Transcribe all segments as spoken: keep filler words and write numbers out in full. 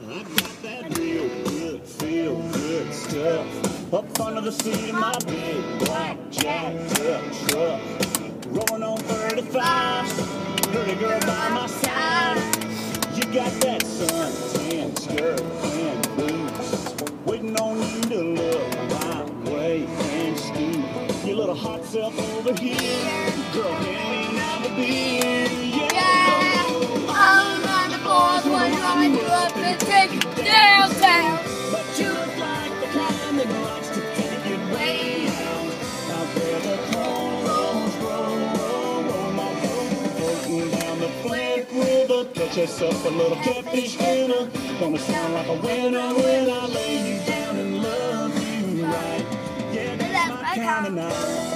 I got that real good, feel good stuff. Up under the seat of my big black jacked up truck. Rolling on thirty-fives, pretty girl by my side. You got that suntan skirt and boots, waiting on you to look my way and scoop your little hot self over here. Girl, hanging out the beer, yeah. Yeah, all around the boys when I you up and take you downtown. But you look like the kind that likes to take it way out. Out where the cornrows roll, roll, roll my boat, floating down the Flint River. Catch yourself a little catfish dinner. Gonna sound like a winner when I lay you down and love you right. Yeah, that's my kind of night.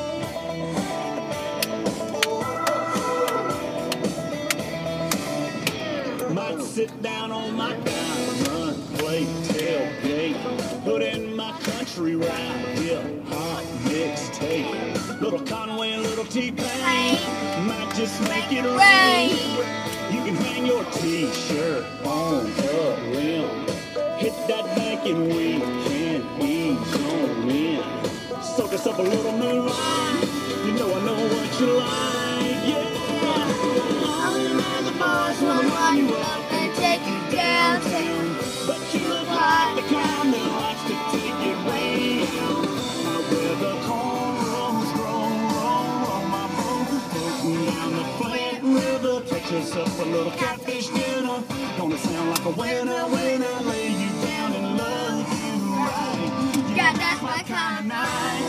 Might sit down on my run, play tailgate, put in my country rap, hip hop mixtape. Little Conway, little T-Pain, might just make it rain. You can hang your T-shirt on a rim, hit that bank and we can ease on in. Soak us up a little moonlight, you know I know what you like, yeah. I'm the boss when I'm running up and take you downtown. but you look like the kind that likes to take it way out. Out where the cornrows roll, roll, roll my boat, floating down the Flint River. Catch yourself a little catfish dinner. Gonna sound like a winner when I lay you down and love you right. Yeah, that's my kind of night.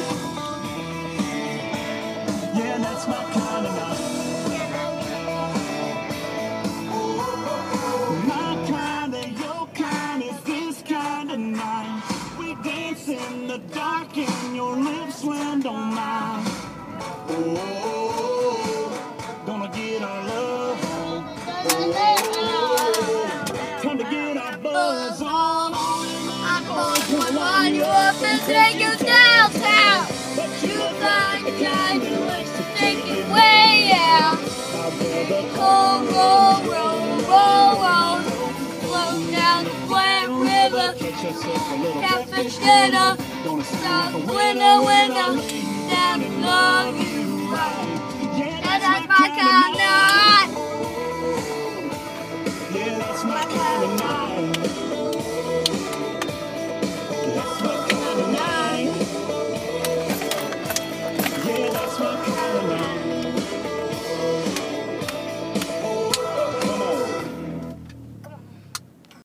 Yeah, that's my kind of night. My kind of, your kind is this kind of night. We dance in the dark and your lips land on mine. Oh, gonna get our love on. Oh, time to get our buzz on. I'm going to run you up and take you downtown. But You find the kind who likes to take it way out. Roll, roll, roll, roll, roll, float down the Flint River. Catfish dinner, stop, winner, winner, down love you right. Yeah, that's my kind of night.